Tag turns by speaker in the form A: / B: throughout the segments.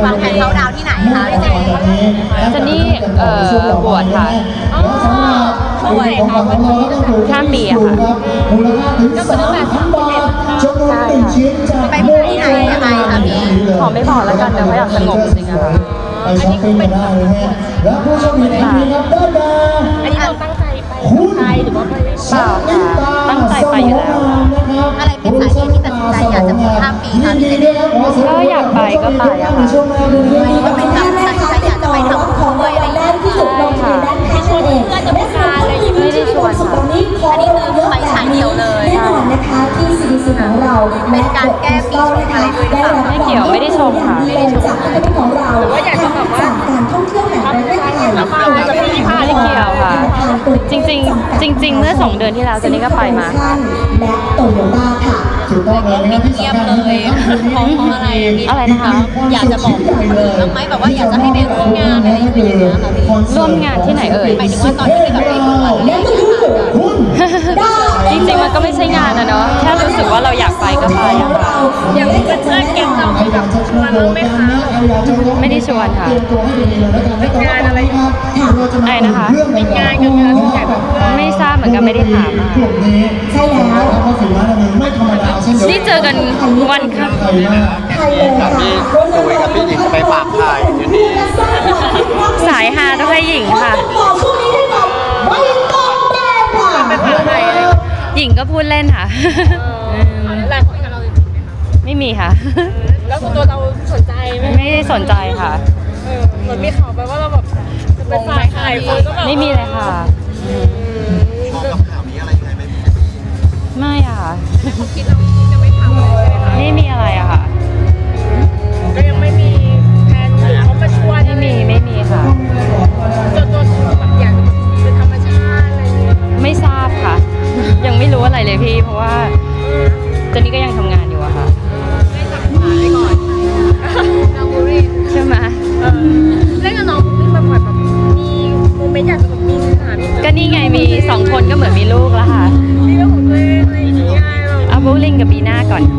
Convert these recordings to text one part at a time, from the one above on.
A: วางแผนเข้าดาวที่ไหนคะ
B: เจนนี่บวชค่ะ
A: ช่วยค่ะ
B: ข้ามปีอะค่ะ
A: ก็เหมือนตั้งแต่31ใช่ค่ะไปที่ไหนยังไงคะพี่
B: ขอไม่บอกแล้วกันแต่ว่าอยากสงบจริงๆอะค่ะ
A: อันนี้คือเป็น
C: และผู้โชคดีในวันนี้ครับได้แก่
A: อันนี้เราตั้งใจไปไทยหรือว่าไป
B: เปล่าค่ะตั้งใจไปอยู่แล้ว
A: อะไรเป็นสาเหตุที่ตัดสินใจอยากจะบวชข้ามปีคะพี่เจนนี่
B: ก็อยากไปก็ไปอะค่ะ
A: ก็เป็นการตัดสินใจอยากจะไปทำบุญด้วยอะไรอย่างเงี้ยไม่ชวนเพื่อนจะไปทานอะไรอย่างเงี้ย
B: ไม่ได้ชวนค่ะ
A: อันนี้คือไปฉายเดียวเลย
D: แน่นอนนะคะที่ CDC ของเรา
A: เป็นการแก้ปีชงอะไรด้วยหรือเปล่า
B: ไม่เกี่ยวไม่ได้ชมค่ะไม่ได้ชม
D: จากพันธมิตรของเราว่าอยากจะแบบว่าการท่องเที่ยวแห่งประเทศไทย
B: ไม่ได้เกี่ยวค่ะจริงๆเมื่อ2 เดือนที่แล้วเจนนี่ก็ไปมา
D: และโตโยต้าค่ะ
C: ถูกต้องเลยนะครับที่สำคัญเลย
A: เพราะอะไร
B: นะคะ
A: อยากจะบอกคนอื่นบ้างไหมแบบว่าอยากจะให้ไปร่วมงานอะไรอย่างเงี้ยค่ะพี่
B: ร่วมงานที่ไหนเอ่ย
A: หมายถึงว่าตอนที่แบบไปบวชอะไรอย่างเงี้ย
B: จริงๆมันก็ไม่ใช่งานนะเนาะแค่รู้สึกว่าเราอยากไปก็ไปอะค่ะ
A: อย่างเพื่อนแก๊งเรามีแบบชวนบ้างไหมคะ
B: ไม่ได้ชวนค่ะ
A: เป็นงานอะไร
B: นะคะ
A: เป็นงานกันนะใหญ่แบบ
B: ไม่ทราบเหมือนกันไม่ได้ถาม
D: ใช่แล้ว
B: นี่เจอกันวันครับ
D: ไทยเลยค่ะ
E: คุยกับพี่หญิงไปฝากไข่อยู่นี่
B: สายฮาต้องให้หญิงค่ะ
D: ช่วงนี้ได้กับไม่ต้องแก้ค่ะ
A: เป็นฝากไข่เลย
B: หญิงก็พูดเล่นค่ะ
A: แรงของเรา
B: ไม่มีค่ะ
A: แล้วตัวเราสนใจไหม
B: ไม่ได้สนใจค่ะ
A: เหมือนมีข่าวไปว่าเราแบบจะไปฝากไข่
B: ไม่มีเลยค่ะ
E: มองกับข่าวนี้อะไรยังไงไหม
B: ไม่อะค่ะ
A: คิดเราจะไม่ทำเลยใช่ไหมคะ
B: ไม่มีอะไรอะค่ะ
A: ก็ยังไม่มีแผนหรือเขามาชวน
B: ไม่มีค่ะ
A: ตัวแบบอยากเป็นธรรมชาติอะไรอย่างเงี้ย
B: ไม่ทราบค่ะยังไม่รู้อะไรเลยพี่เพราะว่าเจนนี่ก็ยังทำงานอยู่อะค่ะ
A: ได้จับขาไปก่อนน้องบุรี
B: ใช่ไหม
A: เล่นกับน้องบุรีมาบ่อยแบบมีโมเมนต์อยากจะแบบมีสถานที่
B: ก็นี่ไงมี2 คนก็เหมือนมีลูกแล้วค่ะ
A: มีเรื่องของตัวเองอะไรอย่างเงี้ย
B: เอาบูลลิงกับบีน่าก่อน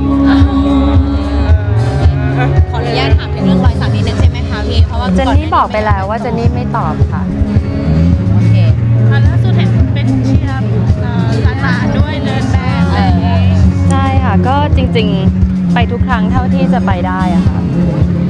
A: ขออนุญาตถามถึงเรื่องรอยสักนิดนึงใช่ไหมคะพี่เพราะว่า
B: เจนนี่บอกไปแล้วว่าเจนนี่ไม่ตอบค่ะ
A: โอเคล่าสุดเห็นเป็นเชียร์หลานด้วยเดินแบบ
B: ใช่ค่ะก็จริงๆไปทุกครั้งเท่าที่จะไปได้อะค่ะ